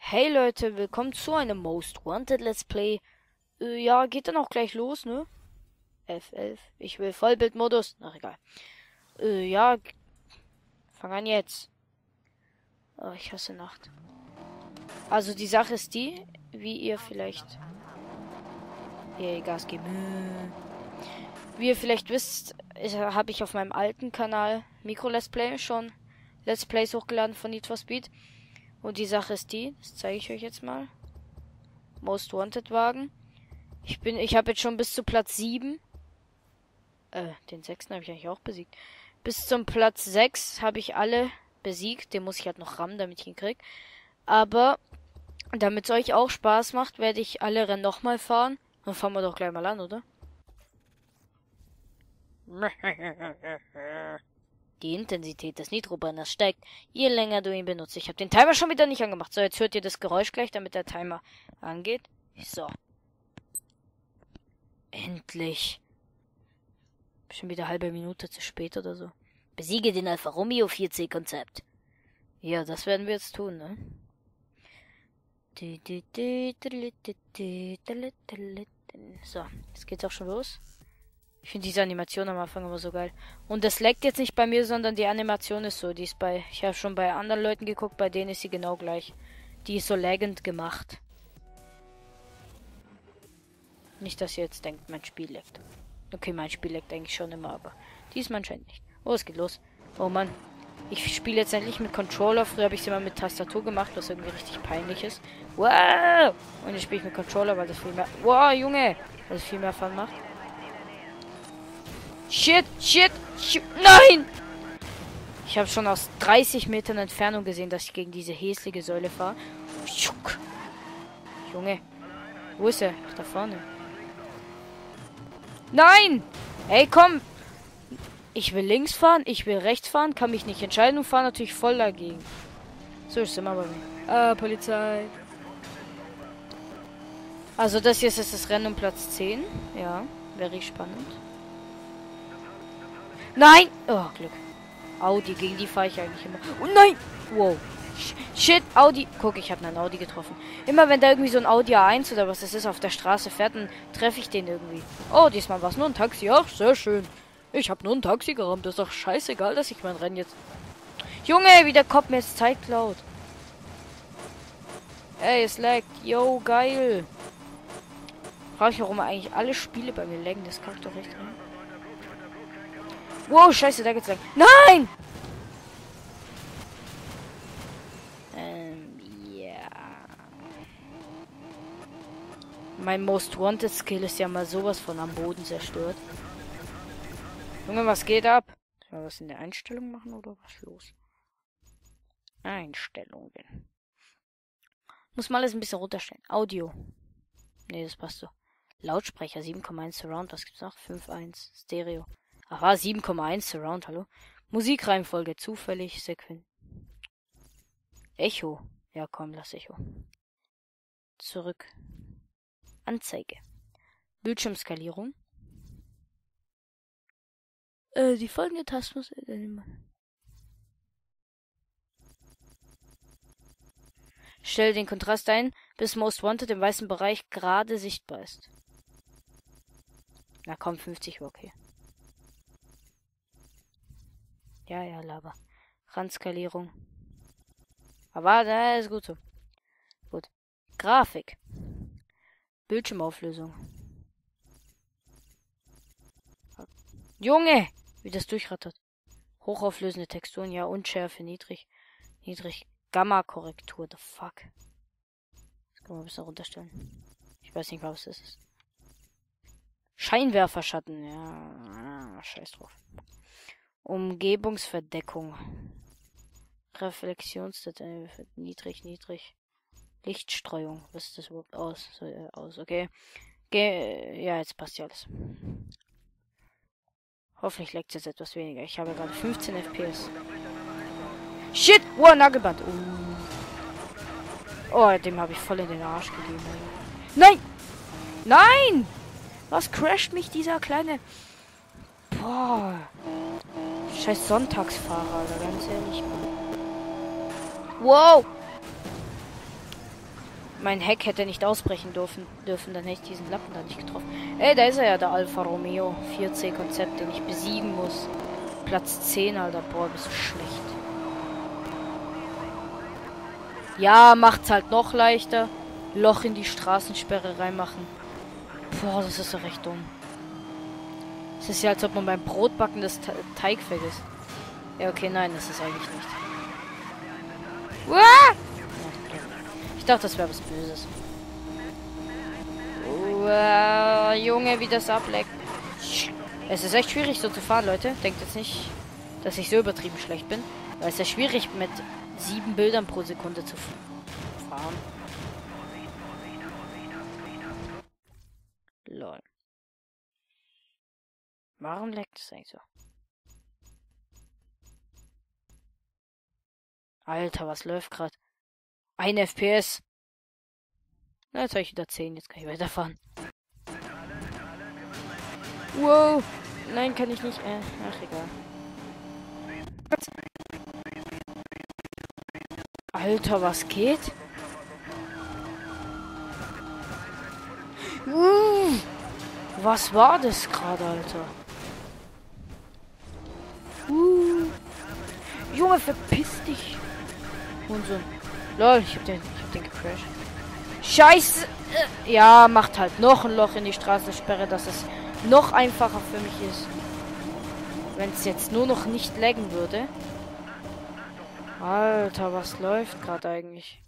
Hey Leute, willkommen zu einem Most Wanted Let's Play. Ja, geht dann auch gleich los, ne? F11. Ich will Vollbildmodus. Ach, egal. Ja, fang an jetzt. Oh, ich hasse Nacht. Also die Sache ist die, wie ihr vielleicht... Hier, Gas geben. Wie ihr vielleicht wisst, habe ich auf meinem alten Kanal Mikro-Let's Play schon Let's Plays hochgeladen von Need for Speed. Und die Sache ist die, das zeige ich euch jetzt mal. Most Wanted Wagen. Ich habe jetzt schon bis zu Platz 7. Den 6. habe ich eigentlich auch besiegt. Bis zum Platz 6 habe ich alle besiegt. Den muss ich halt noch rammen, damit ich ihn krieg. Aber damit es euch auch Spaß macht, werde ich alle Rennen nochmal fahren. Dann fahren wir doch gleich mal an, oder? Die Intensität des Nitrobanners steigt, je länger du ihn benutzt. Ich habe den Timer schon wieder nicht angemacht. So, jetzt hört ihr das Geräusch gleich, damit der Timer angeht. So. Endlich. Schon wieder halbe Minute zu spät oder so. Besiege den Alfa Romeo 4C-Konzept. Ja, das werden wir jetzt tun, ne? So, jetzt geht's auch schon los. Ich finde diese Animation am Anfang immer so geil. Und das leckt jetzt nicht bei mir, sondern die Animation ist so. Die ist bei... Ich habe schon bei anderen Leuten geguckt, bei denen ist sie genau gleich. Die ist so laggend gemacht. Nicht, dass ihr jetzt denkt, mein Spiel leckt. Okay, mein Spiel leckt eigentlich schon immer, aber diesmal anscheinend nicht. Oh, es geht los. Oh Mann. Ich spiele jetzt endlich mit Controller. Früher habe ich es immer mit Tastatur gemacht, was irgendwie richtig peinlich ist. Wow! Und jetzt spiele ich mit Controller, weil das viel mehr... Wow, Junge! Weil es viel mehr Fun macht. Shit, shit, shit, nein! Ich habe schon aus 30 Metern Entfernung gesehen, dass ich gegen diese hässliche Säule fahre. Junge, wo ist er? Da vorne. Nein! Ey, komm! Ich will links fahren, ich will rechts fahren, kann mich nicht entscheiden und fahre natürlich voll dagegen. So ist es immer bei mir. Ah, Polizei. Also das hier ist jetzt das Rennen um Platz 10. Ja, wäre spannend. Nein! Oh, Glück. Audi, gegen die fahre ich eigentlich immer. Oh nein! Wow. Shit, Audi. Guck, ich habe einen Audi getroffen. Immer wenn da irgendwie so ein Audi A1 oder was das ist auf der Straße fährt, dann treffe ich den irgendwie. Oh, diesmal war es nur ein Taxi. Ach, sehr schön. Ich habe nur ein Taxi gerammt. Das ist doch scheißegal, dass ich mein Rennen jetzt... Junge, wie der Kopf mir jetzt Zeit klaut. Ey, es laggt. Yo, geil. Frag ich, warum eigentlich alle Spiele bei mir laggen. Das kackt doch echt rein. Wow, scheiße, da geht's lang. Nein! Ja. Mein Most Wanted Skill ist ja mal sowas von am Boden zerstört. Junge, was geht ab? Soll wir was in der Einstellung machen oder was los? Einstellungen. Muss mal alles ein bisschen runterstellen. Audio. Ne, das passt so. Lautsprecher 7,1 Surround. Was gibt's noch? 5,1 Stereo. Ach, war 7,1 Surround, hallo? Musikreihenfolge, zufällig, Sequenz. Echo. Ja, komm, lass Echo. Zurück. Anzeige. Bildschirmskalierung. Die folgende Taste muss... Stell den Kontrast ein, bis Most Wanted im weißen Bereich gerade sichtbar ist. Na komm, 50 war okay. Ja, Lava. Randskalierung. Aber da ist gut so. Gut. Grafik. Bildschirmauflösung. Junge! Wie das durchrattert. Hochauflösende Texturen, ja, Unschärfe, niedrig. Niedrig. Gamma-Korrektur, the fuck. Das kann man ein bisschen runterstellen. Ich weiß nicht, was das ist. Scheinwerferschatten, ja. Scheiß drauf. Umgebungsverdeckung. Reflexionsdatei. Niedrig. Lichtstreuung. Was ist das überhaupt aus? Okay. Ja, jetzt passt ja alles. Hoffentlich leckt es jetzt etwas weniger. Ich habe gerade 15 FPS. Shit! Wow, Nagelband. Oh, dem habe ich voll in den Arsch gegeben. Nein! Nein! Was crasht mich dieser kleine... Boah. Scheiß Sonntagsfahrer, Alter, ganz ehrlich. Wow! Mein Heck hätte nicht ausbrechen dürfen, dann hätte ich diesen Lappen da nicht getroffen. Ey, da ist er ja, der Alfa Romeo 4C-Konzept, den ich besiegen muss. Platz 10, Alter. Boah, bist du schlecht. Ja, macht's halt noch leichter. Loch in die Straßensperre reinmachen. Boah, das ist doch recht dumm. Es ist ja, als ob man beim Brotbacken das Teig vergisst. Ja, okay, nein, das ist eigentlich nicht. Uah! Ich dachte, das wäre was Böses. Uah, Junge, wie das ableckt. Es ist echt schwierig, so zu fahren, Leute. Denkt jetzt nicht, dass ich so übertrieben schlecht bin. Weil es ist ja schwierig, mit 7 Bildern pro Sekunde zu fahren. Lol. Warum leckt es eigentlich so? Alter, was läuft gerade? 1 FPS. Na, jetzt habe ich wieder 10. Jetzt kann ich weiterfahren. Wow. Nein, kann ich nicht. Ach, egal. Alter, was geht? Was war das gerade, Alter? Junge, verpiss dich. Und so. Lol, ich hab den gecrashed. Scheiße. Ja, macht halt noch ein Loch in die Straßensperre, dass es noch einfacher für mich ist. Wenn es jetzt nur noch nicht laggen würde. Alter, was läuft gerade eigentlich?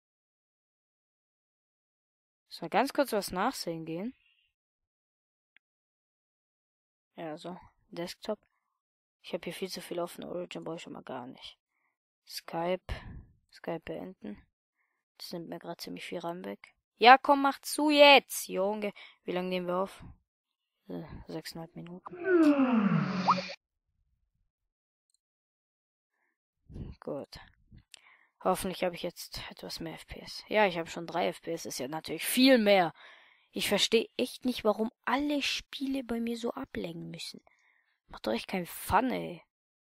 Soll ganz kurz was nachsehen gehen. Ja, so. Desktop. Ich habe hier viel zu viel offen. Origin brauche ich schon mal gar nicht. Skype beenden. Das nimmt mir gerade ziemlich viel RAM weg. Ja, komm, mach zu jetzt, Junge. Wie lange nehmen wir auf? 6,5 Minuten. Gut. Hoffentlich habe ich jetzt etwas mehr FPS. Ja, ich habe schon 3 FPS. Ist ja natürlich viel mehr. Ich verstehe echt nicht, warum alle Spiele bei mir so ablenken müssen. Macht doch echt keinen Fun, ey.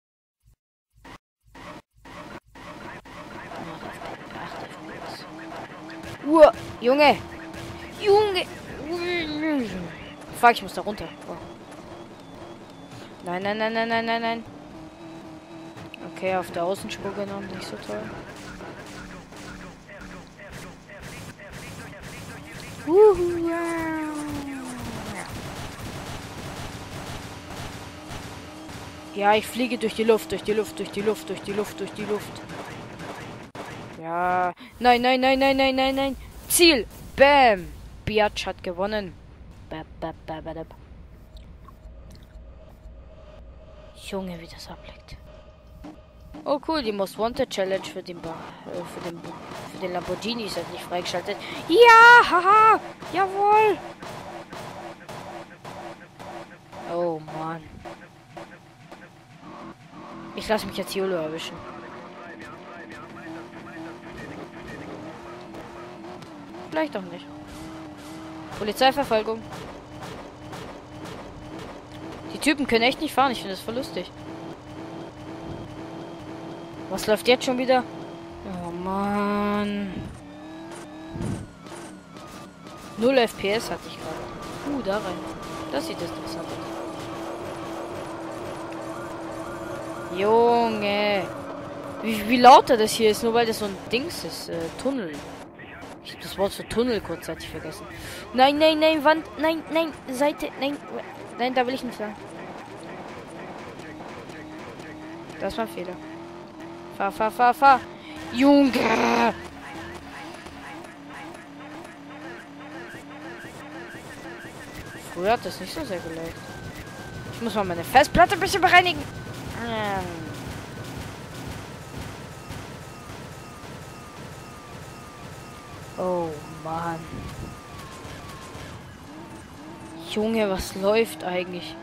Junge! Junge! Fuck, ich muss da runter. Oh. Nein, nein, nein, nein, nein, nein, nein. Okay, auf der Außenspur genommen, nicht so toll. Ja, ich fliege durch die Luft, durch die Luft, durch die Luft, durch die Luft, durch die Luft. Ja. Nein, nein, nein, nein, nein, nein, nein. Ziel. Bam. Biatch hat gewonnen. Junge, wie das ableckt. Oh cool, die Most Wanted Challenge für den Lamborghini ist halt nicht freigeschaltet. Ja, haha, jawohl. Oh Mann. Ich lasse mich jetzt YOLO erwischen. Vielleicht auch nicht. Polizeiverfolgung. Die Typen können echt nicht fahren. Ich finde das voll lustig. Was läuft jetzt schon wieder? Oh Mann. 0 FPS hatte ich gerade. Da rein. Das sieht interessant aus. Junge. Wie lauter das hier ist, nur weil das so ein Dings ist. Tunnel. Ich habe das Wort für Tunnel kurzzeitig vergessen. Nein, nein, nein, Wand. Nein, nein, Seite. Nein, nein, da will ich nicht lang. Das war ein Fehler. Fahr. Junge! Früher hat das nicht so sehr geleckt. Ich muss mal meine Festplatte ein bisschen bereinigen. Oh Mann. Junge, was läuft eigentlich?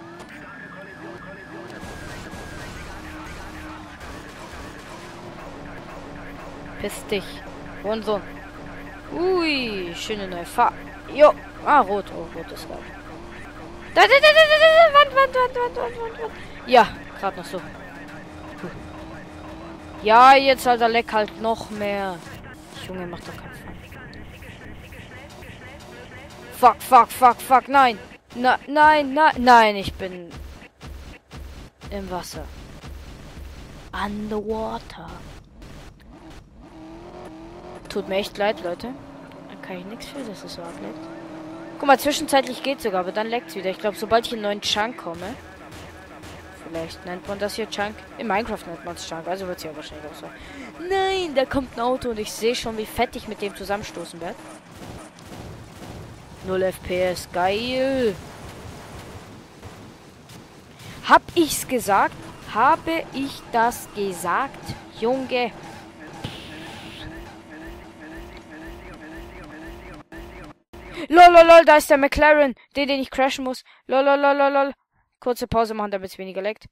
Piss dich. Hurensohn. Ui, schöne neue Farbe. Jo. Ah, rot. Oh, rot ist geil. Da. Wand. Ja, gerade noch so. Ja, jetzt, Alter, leck halt noch mehr. Junge, macht doch keinen Fun. Fuck, nein. Nein, ich bin im Wasser. Underwater. Tut mir echt leid, Leute. Da kann ich nichts für, dass es so ableckt. Guck mal, zwischenzeitlich geht sogar, aber dann leckt es wieder. Ich glaube, sobald ich in einen neuen Chunk komme, vielleicht nennt man das hier Chunk. In Minecraft nennt man es Chunk, also wird es ja wahrscheinlich auch so. Nein, da kommt ein Auto und ich sehe schon, wie fett ich mit dem zusammenstoßen werde. 0 FPS, geil. Hab ich's gesagt? Habe ich das gesagt? Junge. Lol, da ist der McLaren, den ich crashen muss. Lol. Kurze Pause machen, damit es weniger leckt.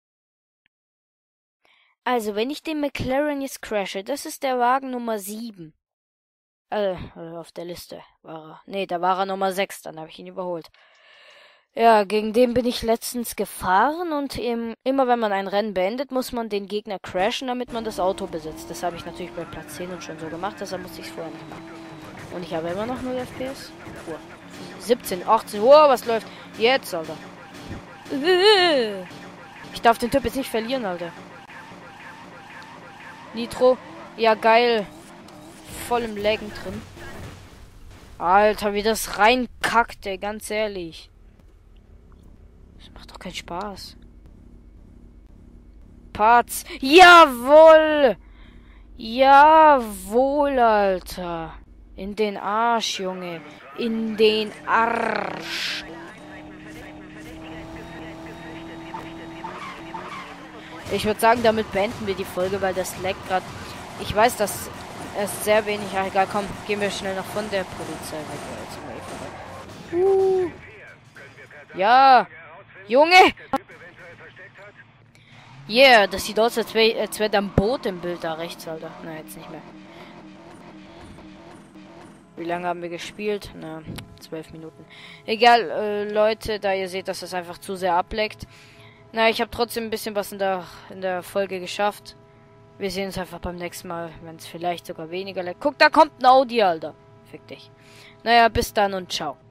Also, wenn ich den McLaren jetzt crashe, das ist der Wagen Nummer 7. Auf der Liste war er. Nee, da war er Nummer 6, dann habe ich ihn überholt. Ja, gegen den bin ich letztens gefahren und immer wenn man ein Rennen beendet, muss man den Gegner crashen, damit man das Auto besitzt. Das habe ich natürlich bei Platz 10 und schon so gemacht, deshalb musste ich es vorher nicht machen. Und ich habe immer noch 0 FPS. 17, 18, was läuft? Jetzt, Alter. Ich darf den Typ jetzt nicht verlieren, Alter. Nitro. Ja, geil. Voll im Laggen drin. Alter, wie das reinkackt, ey, ganz ehrlich. Das macht doch keinen Spaß. Parts. Jawohl! Jawohl, Alter. In den Arsch, Junge. In den Arsch. Ich würde sagen, damit beenden wir die Folge, weil das leckt gerade. Ich weiß, dass es sehr wenig. Ach, egal, komm, gehen wir schnell noch von der Polizei weg. Ja, Junge! Yeah, das sieht aus, als wäre da ein Boot im Bild da rechts, Alter. Na, jetzt nicht mehr. Wie lange haben wir gespielt? Na, 12 Minuten. Egal, Leute, da ihr seht, dass das einfach zu sehr ableckt. Na, ich habe trotzdem ein bisschen was in der Folge geschafft. Wir sehen uns einfach beim nächsten Mal, wenn es vielleicht sogar weniger leckt. Guck, da kommt ein Audi, Alter. Fick dich. Naja, bis dann und ciao.